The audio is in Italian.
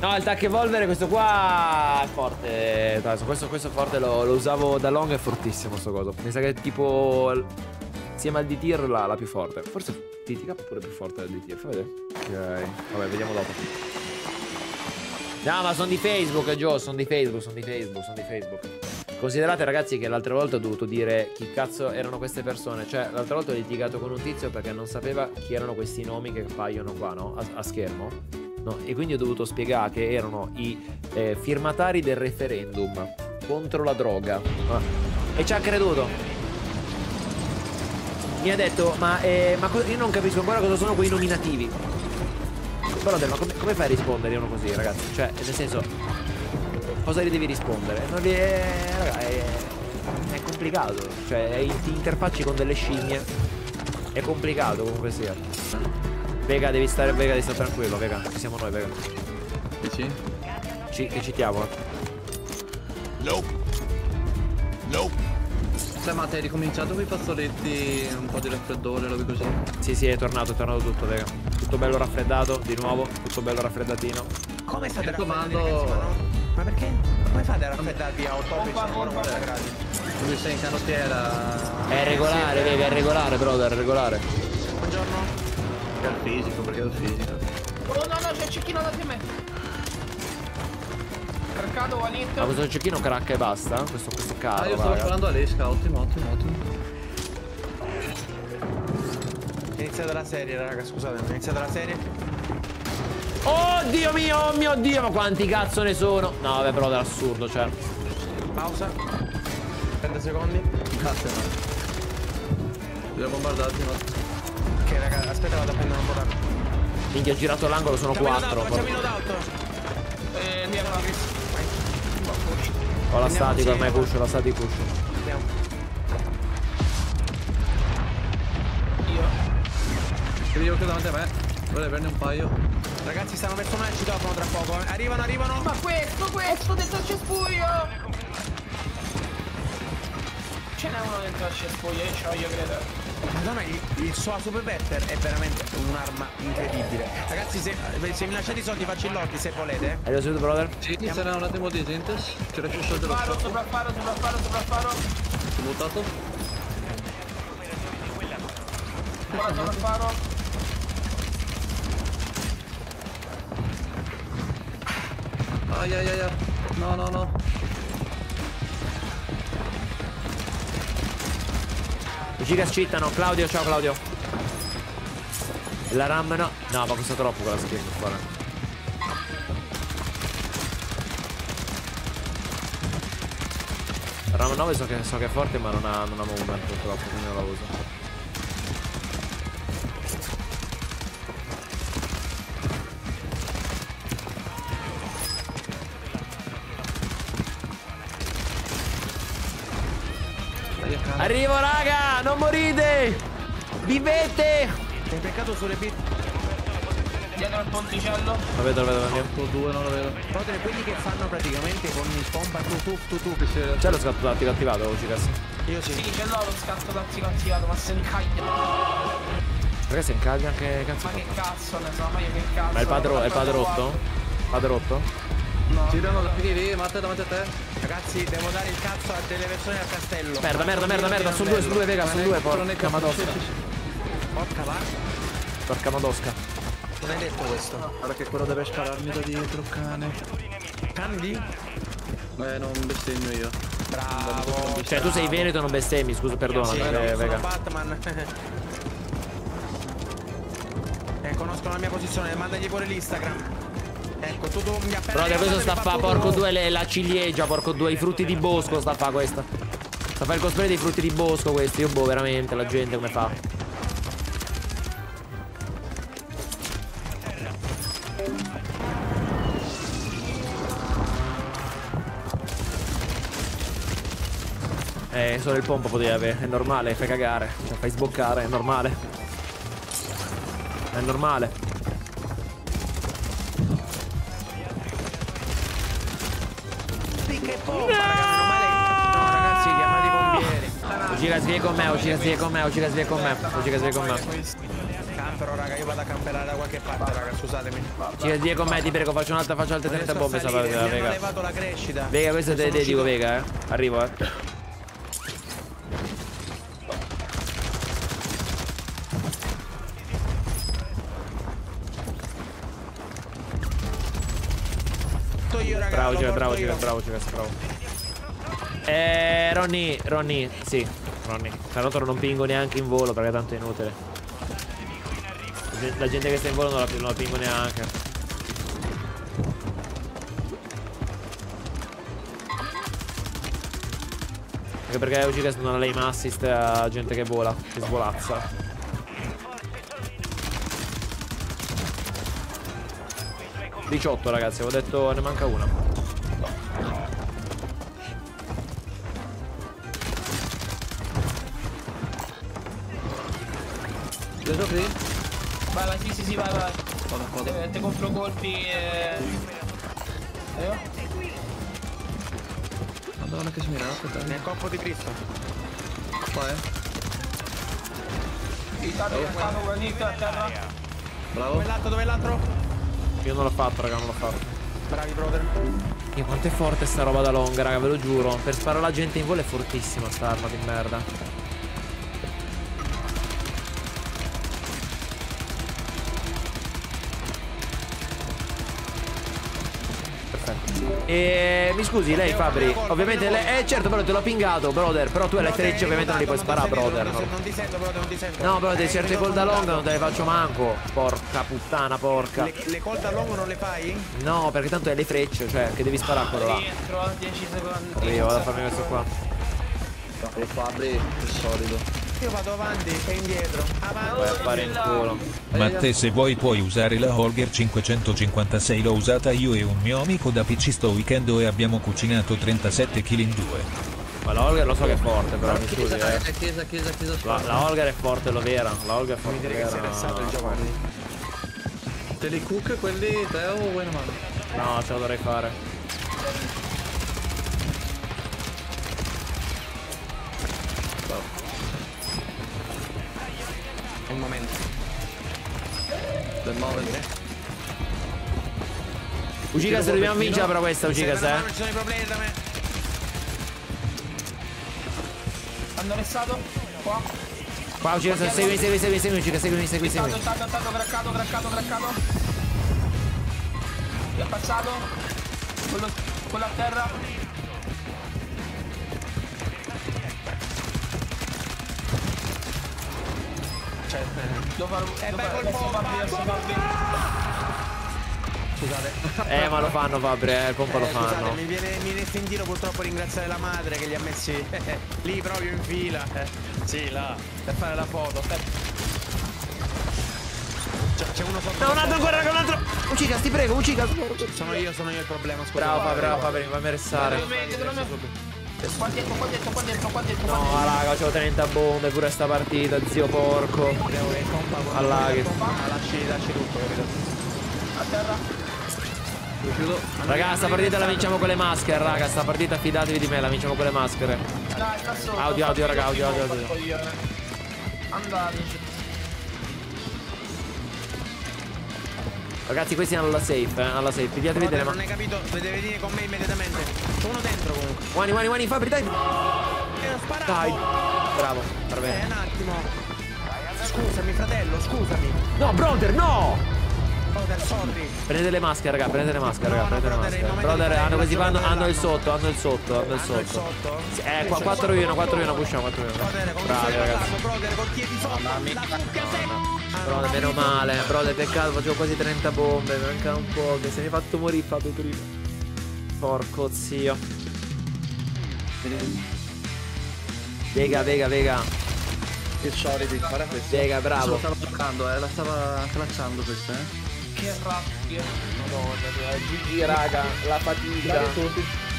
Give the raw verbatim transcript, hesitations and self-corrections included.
No, il tac evolvere, questo qua è forte. Questo, questo è forte, lo, lo usavo da long, è fortissimo sto coso. Mi sa che è tipo insieme al D-tier la, la più forte. Forse T T K è pure più forte del D-tier, fai vedere. Ok, vabbè, vediamo dopo. No, ma sono di Facebook, Joe, sono di Facebook, sono di Facebook, sono di Facebook. Considerate, ragazzi, che l'altra volta ho dovuto dire chi cazzo erano queste persone. Cioè, l'altra volta ho litigato con un tizio perché non sapeva chi erano questi nomi che appaiono qua, no? A, a schermo. No? E quindi ho dovuto spiegare che erano i eh, firmatari del referendum contro la droga. E ci ha creduto. Mi ha detto, ma, eh, ma io non capisco ancora cosa sono quei nominativi. Però, ma come, come fai a rispondere uno così, ragazzi? Cioè, nel senso... Cosa gli devi rispondere? Non gli è, raga, è, è complicato. Cioè, ti interfacci con delle scimmie. È complicato comunque sia. Vega, devi stare, Vega, devi stare tranquillo, Vega. Ci siamo noi, Vega. Dici? Ci, che citiamo. No. No. Sai, ma ti hai ricominciato con i fazzoletti, un po' di raffreddore, robe così? Sì, sì, è tornato, è tornato tutto, Vega. Tutto bello raffreddato, di nuovo. Tutto bello raffreddatino. Come state raffreddando? Ma perché? Come fate a raffreddarvi a ottocentonovanta gradi? Lui sei in canottiera. È regolare, Vega, è regolare, brother, è regolare. Buongiorno. È il fisico, perché è il fisico. Oh no, no, c'è il cecchino da di me. Craccato, Walid. Ma questo cecchino cracca e basta? Questo, questo è caro, Ah, io stavo raga. sparando all'esca, ottimo, ottimo, ottimo. È iniziata la serie, raga, scusate, è iniziata la serie. Oh Dio mio, oh mio Dio, ma quanti cazzo ne sono? No, vabbè, però dell'assurdo, cioè. Pausa. trenta secondi. Grazie, no. Li ho bombardati, no. Ok, raga, aspetta, vado a prendere un po' d'acqua. Minchia, ho girato l'angolo, sono quattro. Facciamo in d'auto. Eh, andiamo a Ho la statica, ormai push, la static push. Andiamo. Io. Vedi io che davanti a me. Vuole prendere un paio. Ragazzi, stanno verso me, ci citofono tra poco. Eh. Arrivano, arrivano. Ma questo, questo dentro il cespuglio. Ce n'è uno dentro il cespuglio, io c'ho, io credo. Madonna, il, il suo super vetter è veramente un'arma incredibile. Ragazzi, se, se mi lasciate i soldi faccio il lotti se volete. Hai ricevuto, brother? Sì, sarà un attimo di Gentes. Ci lascio il soldo dello Sopraffaro, scopo. sopraffaro, sopraffaro, sopraffaro. Ho buttato. Ora sopraffaro. Ai ai ai ai. No, no, no. I giga scittano, Claudio, ciao Claudio. La RAM no. No, ma costa troppo quella skin qua. La RAM nove so che, so che è forte, ma non ha, non ha movement purtroppo, quindi non la uso. Arrivo, raga, non morite! Vivete! Sei peccato sulle bit. Dietro al ponticello. Lo vedo, lo vedo, andiamo. due, non lo vedo. Proprio quelli che fanno praticamente con il pompa tu tu tu tu. C'è lo scatto tattico attivato, Cicas? Io sì. Sì, ce l'ho lo scatto tattico attivato, ma se incaglia. Ragazzi, se incaglia anche cazzo. Ma che cazzo ne so, ma io che cazzo. Ma è il padro, è il padre rotto? Padre rotto? No. Tirano da lì, Matte davanti a te. Ragazzi, devo dare il cazzo a delle persone al castello. Merda, merda, merda, merda, sono due, sono due, Vega, sono due, porca madosca. Porca va. Porca madosca. Non hai detto questo? Guarda che quello deve spararmi da dietro, cane. Candy? Eh, non bestemmio io. Bravo. Cioè, tu sei veneto e non bestemmi, scusa, perdona, Sì, eh, no, sono Vega. Batman. Eh, conoscono la mia posizione, mandagli pure l'Instagram. Ecco, tu, tu mi appena. Brother, questo sta a fa, tutto... porco due, le, la ciliegia, porco due, i frutti di bosco sta a fa questa. Sta a fare il cosplay dei frutti di bosco questi, io boh, veramente, la gente come fa? Eh, solo il pompo potevi avere, è normale, fai cagare, cioè fai sboccare, è normale. È normale. Che pompa, raga, meno male. No, ragazzi, chiamate i pompieri. Ucigas vieni con me, Ucigas vieni con me, Ucigas vieni con me, Ucigas vieni con me. Campero, raga, io vado a camperare da qualche parte, raga, scusatemi. Ucigas vieni con me, ti prego, faccio un'altra, faccio altre trenta bombe, sta partita, Mi hanno Vega. levato la crescita. Vega, questo te le dico, Vega, eh. Arrivo, eh. Io, raga, Bravo, lo Ucigas, porto bravo, io. Ucigas, bravo, Ucigas, bravo. Eh, Ronny, Ronny, sì, Ronny. Tra l'altro non pingo neanche in volo perché tanto è inutile. La gente che sta in volo non la, non la pingo neanche. Anche perché Ucigas non ha l'aim assist a gente che vola, che svolazza. diciotto ragazzi, avevo detto ne manca una. Vedo qui? Vai, vai, sì, sì, sì, vai, vai. Vado, vado. Te, te compro colpi e... Eh? Madonna che smira, aspetta. Nel corpo di Cristo. Qua è. Il tato è stato guarito a terra. Bravo. Dove è l'altro, dove è l'altro? Io non l'ho fatto, raga, non l'ho fatto. Bravi, brother. Io quanto è forte sta roba da longa, raga, ve lo giuro. Per sparare alla gente in volo è fortissima sta arma di merda. E mi scusi, lei Fabri, ovviamente lei, eh certo, però te l'ho pingato, brother. Però tu alle frecce ovviamente non li puoi sparare, brother. Non, non ti sento, brother, non ti sento. No, brother, Eh, certe io col da sono longa non mutato. te le faccio manco. Porca puttana, porca. Le, le col da longo non le fai? No, perché tanto è le frecce, cioè che devi sparare quello là. Rientro, dieci secondi. Io vado a farmi questo qua. Bravo Fabri, che solido. Io vado avanti e indietro. Avanti. Vai a fare in culo. Ma te se vuoi puoi usare la Holger cinquecentocinquantasei, l'ho usata io e un mio amico da P C sto weekend e abbiamo cucinato trentasette chili in due. Ma la Holger lo so che è forte, però mi scusi, Chiesa, eh. chiesa, chiesa, chiesa. La, la Holger è forte, lo vera. La Holger è forte, Mi dire che sei versato il gioco. Te li cook quelli te o vuoi una mano? No, ce la dovrei fare. È il momento. Per muoverti. Ucigas, dobbiamo vincere però questa, Ucigas, Se eh. non ci sono i problemi da me. Hanno restato? Qua. Qua Ucigas, segui, segui, segui, segui, Ucigas, segui, segui, segui. Tato, tato, tato, craccato, craccato, craccato. Ti ha passato. Quello, quello a terra. Cioè, Devo fare... Eh, devo beh, fare- col adesso bomba, Fabri, adesso bomba. Fabri. scusate. Eh, ma lo fanno, Fabri, eh, il pompa lo Eh, scusate, fanno. mi viene, mi viene sentito purtroppo ringraziare la madre che li ha messi lì proprio in fila. Eh, sì, là, per fare la foto. C'è, c'è uno sotto. No, un altro ancora, un altro. Ucigas, ti prego, Ucigas. Sono io, sono io il problema, scusa. Bravo, Fabri, bravo, Fabri, fammi restare. Dietro me. Qua dentro, qua dentro, qua dentro, qua dentro. No, raga, c'ho trenta bombe pure sta partita, zio porco. Allaghi. Lasci, lasci tutto, capito? A terra. Chiudo. Raga, sta partita la vinciamo con le maschere, raga. Sta partita fidatevi di me, la vinciamo con le maschere. Dai, sta sotto. Audio, audio, raga, audio, audio, audio. Andate. Ragazzi, questi hanno la safe, eh, alla safe. Pigliatevi delle Non ma. hai capito, deve venire con me immediatamente. C'è uno dentro comunque. Guani, guani, guani, Fabri, dai. E ho sparato. Dai. Bravo, va Eh, bene. un attimo. Scusami, fratello, scusami. No, brother, no! Brother, sorry. Prendete le maschere, raga, prendete le maschere, No, raga, no, prendete le brother, il maschere. nome Brother, del hanno così fratello, fanno, hanno il fratello. sotto, hanno il sotto, hanno il Hanno il sotto. sotto? Sì, Eh, qua quattro uno, quattro uno, pushiamo, quattro uno. Brother, con chi Bravi, stai ragazzi. parlando, brother, con chi è di sotto? La zucca sei. Brother, meno male, brother, peccato, facevo quasi trenta bombe, mi mancano un po', che se mi hai fatto morire Fabio prima. Porco zio. Vega, Vega, Vega. Che solidi, guarda questo. Vega, bravo. La stava toccando, eh, la stava clacciando questa, eh. Che rabbia. Madonna, G G raga, la fatica. Bravi tutti.